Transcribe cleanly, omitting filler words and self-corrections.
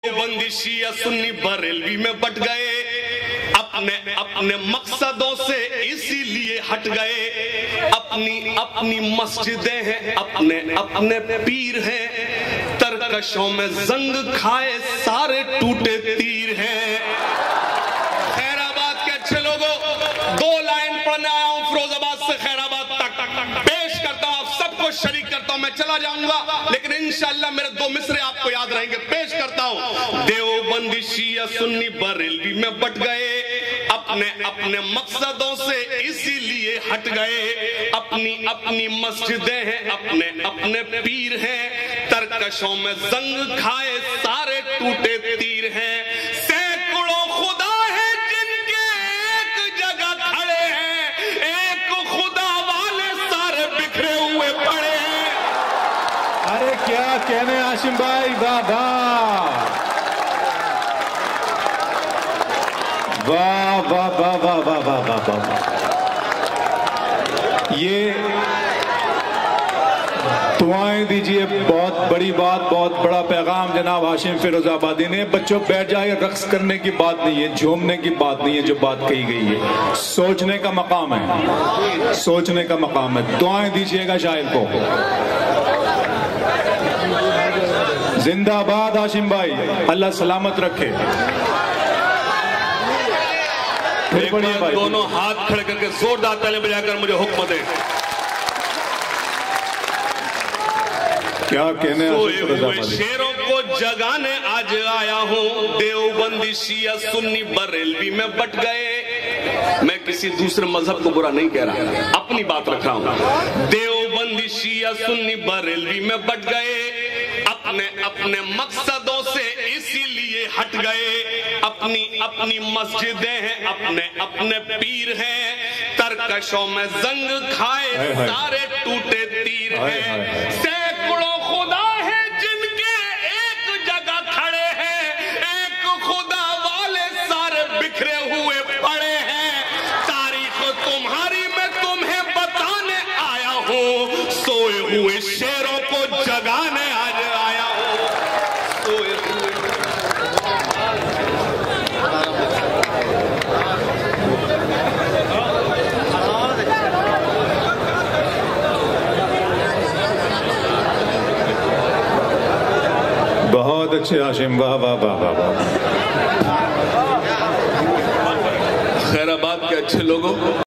देवबंदी शिया सुन्नी बरेलवी में बट गए, अपने अपने मकसदों से इसीलिए हट गए। अपनी अपनी मस्जिदें हैं, अपने अपने पीर हैं, तरकशों में जंग खाए सारे टूटे तीर हैं। खैराबाद के अच्छे लोगों, 2 लाइन पढ़ने आया हूं फिरोजाबाद से खैराबाद तक, पेश करता हूं, आप सबको शरीक करता हूं। मैं चला जाऊंगा लेकिन इंशाअल्लाह मेरे 2 मिसरे आपको याद रहेंगे। पेश करता हूं। देवबंदी शिया सुन्नी बरेलवी में बट गए, अपने अपने मकसदों से इसीलिए हट गए। अपनी अपनी मस्जिदें हैं, अपने अपने पीर हैं, तरकशों में जंग खाए सारे टूटे तीर हैं। सैकड़ों खुदा है जिनके एक जगह खड़े हैं, एक खुदा वाले सारे बिखरे हुए पड़े हैं। अरे क्या कहने हाशिम भाई, वाह वाह वाह वाह वाह वाह वाह वाह वाह वाह। ये दुआएं दीजिए, बहुत बड़ी बात, बहुत बड़ा पैगाम जनाब हाशिम फिरोजाबादी ने। बच्चों बैठ जाए, रक्स करने की बात नहीं है, झूमने की बात नहीं है, जो बात कही गई है सोचने का मकाम है, सोचने का मकाम है। दुआएं दीजिएगा शायर को। जिंदाबाद हाशिम भाई, अल्लाह सलामत रखे। एक बार दोनों हाथ खड़े करके जोरदार तालियां बजाकर मुझे हुक्म दे। क्या कहने शेरों को जगाने आज आया हूँ। देवबंदी शिया सुन्नी बरेलवी में बट गए। मैं किसी दूसरे मजहब को बुरा नहीं कह रहा, अपनी बात रख रहा हूँ। देवबंदी शिया सुन्नी बरेलवी में बट गए, अपने अपने मकसदों से इसीलिए हट गए। अपनी अपनी मस्जिदें हैं, अपने अपने पीर हैं, तरकशों में जंग खाए सारे टूटे तीर हैं। सैकड़ों खुदा है जिनके एक जगह खड़े हैं, एक खुदा वाले सारे बिखरे हुए पड़े हैं। तारीख तुम्हारी मैं तुम्हें बताने आया हूँ, सोए हुए शेरों को जगाने आज आया हूँ। सोए हुए बहुत अच्छे हाशिम, वाह वाह वाह वाह वाह। खैराबाद के अच्छे लोगों